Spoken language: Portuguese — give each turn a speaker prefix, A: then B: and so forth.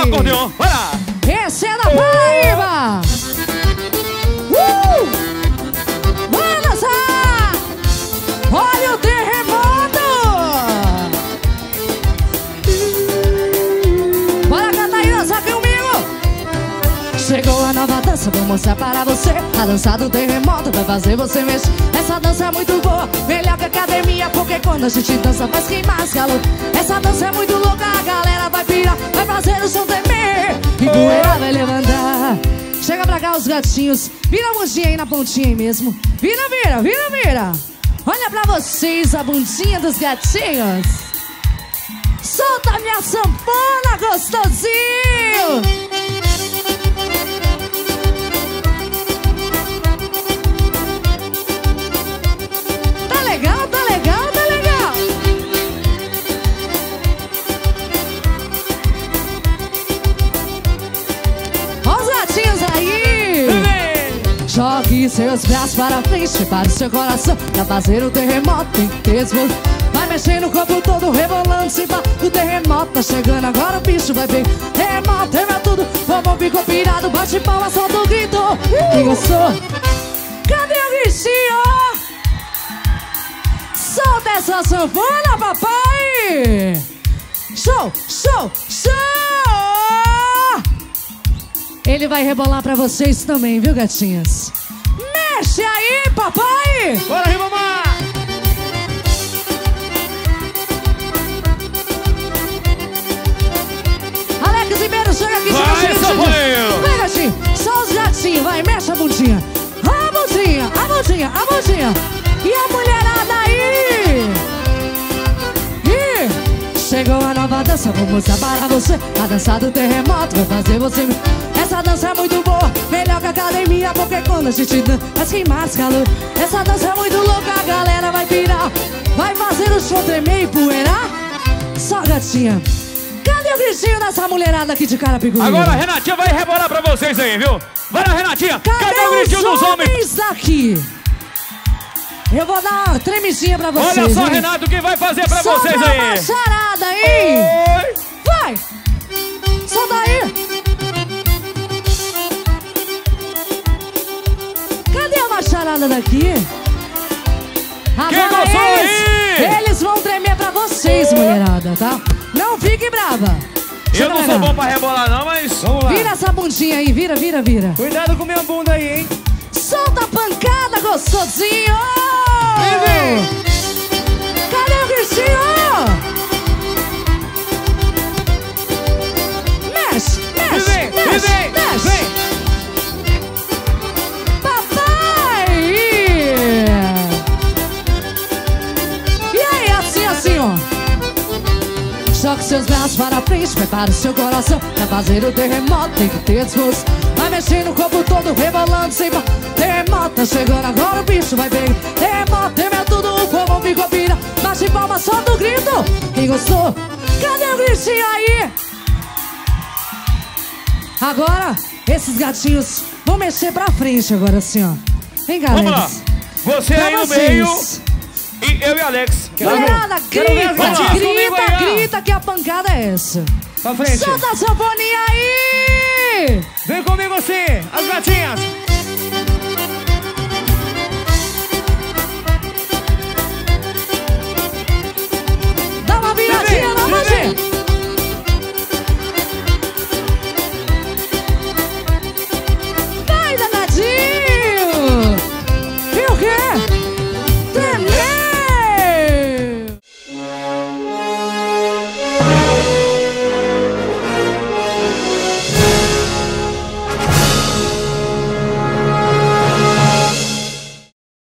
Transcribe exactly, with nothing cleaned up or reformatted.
A: acordeon, vai lá.
B: Esse é da Paraíba. Uh! Vai dançar. Olha o terremoto. Bora cantar e dançar comigo. Chegou a nova dança, vou mostrar para você. A dança do terremoto vai fazer você mexer. Essa dança é muito boa, melhor que a academia, porque quando a gente dança faz queimar as calor. Essa dança é muito louca, a galera vai pirar, vai fazer o som tremer e poeira vai levantar. Chega pra cá os gatinhos, vira a bundinha aí na pontinha aí mesmo. Vira, vira, vira, vira. Olha pra vocês a bundinha dos gatinhos. Solta minha sanfona, gostosinho. Legal, tá legal, tá legal. Olha os gatinhos aí. Jogue seus braços para frente, prepare seu coração pra fazer o terremoto. Tem que ter esforço. Vai mexendo o corpo todo, rebolando sem parar. O terremoto tá chegando, agora o bicho vai bem. Terremoto, tremeu tudo, o povo ficou pirado. Bate palma, solta o grito. Quem gostou? Cadê o gritinho? Solta essa sanfona, papai! Show, show, show! Ele vai rebolar pra vocês também, viu, gatinhas? Mexe aí, papai!
A: Bora, Ribamar!
B: Alex Ribeiro, chega aqui,
A: vai,
B: chega, chega, chega. Vai, gatinho, só os gatinhos, vai, mexe a bundinha. A bundinha, a bundinha, a bundinha. E a mulherada aí? E chegou a nova dança, vou mostrar para você. A dança do terremoto vai fazer você. Essa dança é muito boa, melhor que a academia, porque quando a gente dança faz queimar as calor. Essa dança é muito louca, a galera vai pirar, vai fazer o show tremer e poeirar. Só gatinha. Cadê o gritinho dessa mulherada aqui de cara picuinha?
A: Agora a Renatinha vai rebolar pra vocês aí, viu? Vai lá, Renatinha.
B: Cadê,
A: Cadê o gritinho dos homens?
B: homens daqui? Eu vou dar uma tremidinha pra vocês.
A: Olha só,
B: hein?
A: Renato, quem vai fazer pra
B: Solta
A: vocês aí?
B: uma charada aí.
A: Oi.
B: Vai. Solta aí. Cadê a macharada daqui?
A: Quem
B: Agora
A: gostou
B: eles,
A: aí?
B: eles vão tremer pra vocês, mulherada, tá? Não fique brava.
A: Eu não sou bom pra rebolar não, mas vamos lá.
B: Vira essa bundinha aí, vira, vira, vira.
C: Cuidado com minha bunda aí, hein?
B: Solta a pancada, gostosinho!
C: Vem!
B: Cadê o gritinho? Mexe, mexe,
C: Vem,
B: mexe,
C: vem,
B: mexe!
C: vem!
B: Papai! E aí, assim, assim, ó. Jogue seus braços para frente, prepare o seu coração pra fazer o terremoto, tem que ter esforço. Vai mexendo o corpo todo, rebolando sem parar. Terremoto tá chegando, agora o bicho vai pegar. Terremoto, tremeu tudo, o povo ficou pira. Bate palma, solta o grito. Quem gostou? Cadê o gritinho aí? Agora, esses gatinhos vão mexer pra frente agora assim, ó. Vem cá,
A: vamos
B: Alex.
A: lá. Você
B: Pra
A: aí no
B: vocês.
A: meio e eu e Alex.
B: Mulherada,
C: Quero ver
B: grita,
C: as gatinhas comigo
B: grita,
C: aí, ó.
B: grita que a pancada é essa.
C: Pra frente.
B: Solta a sanfoninha aí!
C: Vem comigo assim, as gatinhas.